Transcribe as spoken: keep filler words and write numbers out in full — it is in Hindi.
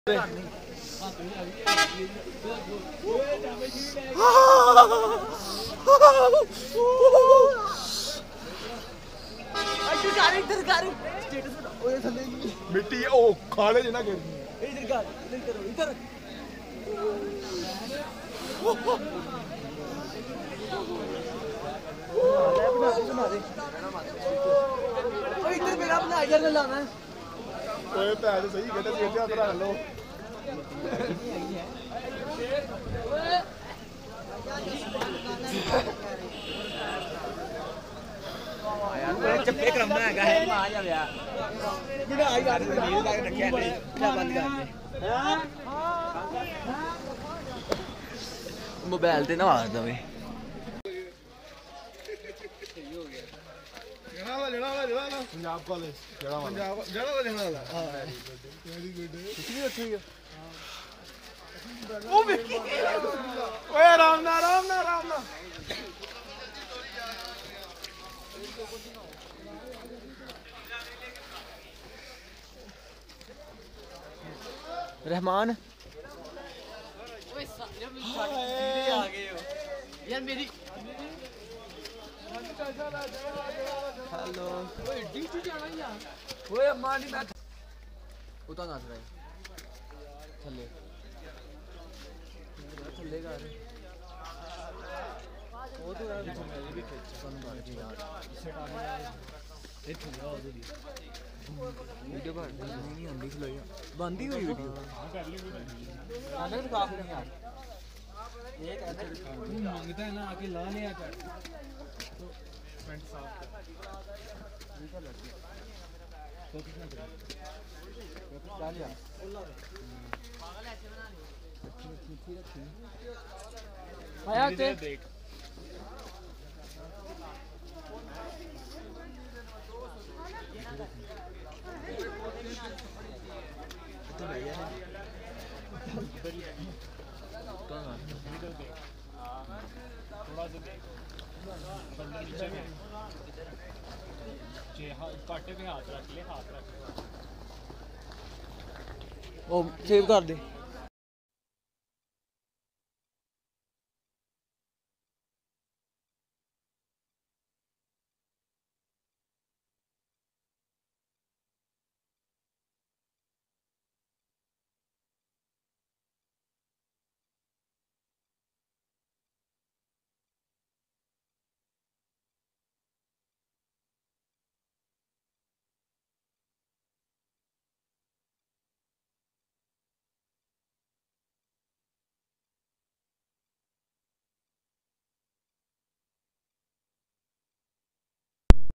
भाई मिट्टी ओ खाले जना कर इधर कर इधर करो इधर बना दे ओए इधर मेरा अपना आइडिया लाना है ओए पैर सही कहते थे हाथ रख लो यार चप्पे करना है है आ जा यार बिना आई यार नील लगा रखा है क्या बंद कर दे मोबाइल ते ना मार दवे जड़ा वाला जड़ा वाला जड़ा वाला पंजाब कॉलेज जड़ा वाला पंजाब जड़ा वाला जड़ा वाला हां वेरी गुड कितनी अच्छी है ओ ओए राम ना राम ना राम ना रहमान ओए जब सीधे आ गए हो यार मेरी हेलो ओए डीटी जाना यार ओए अम्मा नहीं मैं उतना नाच रहा है थल्ले थल्ले गा रहे वो तो यार मेरी भी खिंच कौन मार के यार इसे डालने ये थल्ला हो गई वीडियो बन नहीं आंदी खलो यार बंद ही हुई वीडियो हां कर ली वीडियो आने तो काफ नहीं यार एक ऐसे तू मांगता है ना आके ला लिया कर तो फ्रंट साफ कर ये क्या लड़की तो कितना दे तो डाल लिया पागल ऐसे बना ली रखी रखी रखी आया के देख तो भैया ने थोड़ा सा देख बंदे नीचे में जे काटे पे हाथ रख ले हाथ रख ओ सेव कर दे।